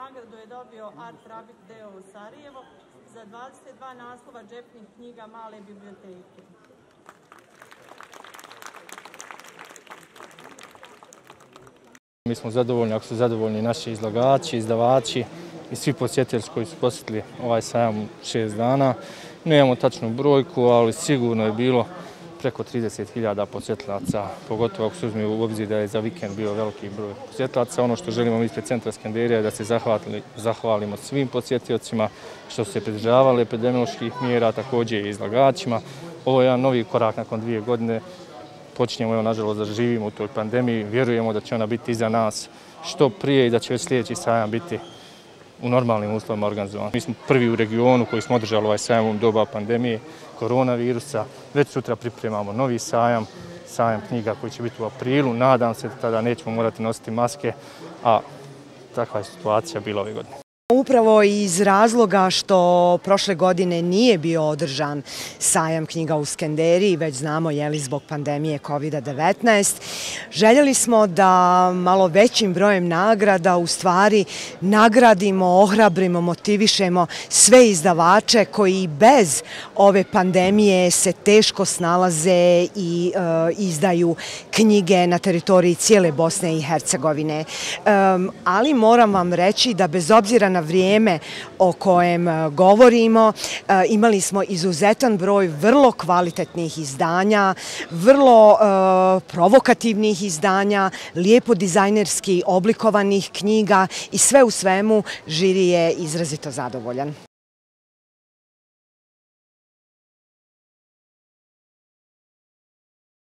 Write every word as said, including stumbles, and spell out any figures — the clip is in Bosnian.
nagradu je dobio Art Rabbit doo Sarajevo za dvadeset dva naslova džepnih knjiga male biblioteke. Mi smo zadovoljni ako su zadovoljni naši izlagači, izdavači i svi posjetitelji koji su posjetili ovaj sajam šest dana. Nemamo tačnu brojku, ali sigurno je bilo preko trideset hiljada posjetilaca, pogotovo ako se uzme u obzir da je za vikend bio veliki broj posjetilaca. Ono što želimo ispred centra Skenderija je da se zahvalimo svim posjetiocima što su se pridržavali epidemioloških mjera, također i izlagačima. Ovo je jedan novi korak nakon dvije godine. Počinjemo, evo, nažalost, da živimo u toj pandemiji. Vjerujemo da će ona biti iza nas što prije i da će već sljedeći sajam biti u normalnim uslovima organizovan. Mi smo prvi u regionu koji smo održali ovaj sajam u doba pandemije koronavirusa. Već sutra pripremamo novi sajam, sajam knjiga koji će biti u aprilu. Nadam se da tada nećemo morati nositi maske, a takva je situacija bila ove godine. Upravo iz razloga što prošle godine nije bio održan sajam knjiga u Skenderiji, već znamo je li zbog pandemije kovid devetnaest, željeli smo da malo većim brojem nagrada u stvari nagradimo, ohrabrimo, motivišemo sve izdavače koji bez ove pandemije se teško snalaze i e, izdaju knjige na teritoriji cijele Bosne i Hercegovine. E, ali moram vam reći da bez obzira na vrijeme o kojem govorimo, imali smo izuzetan broj vrlo kvalitetnih izdanja, vrlo provokativnih izdanja, lijepo dizajnerski oblikovanih knjiga i sve u svemu žiri je izrazito zadovoljan.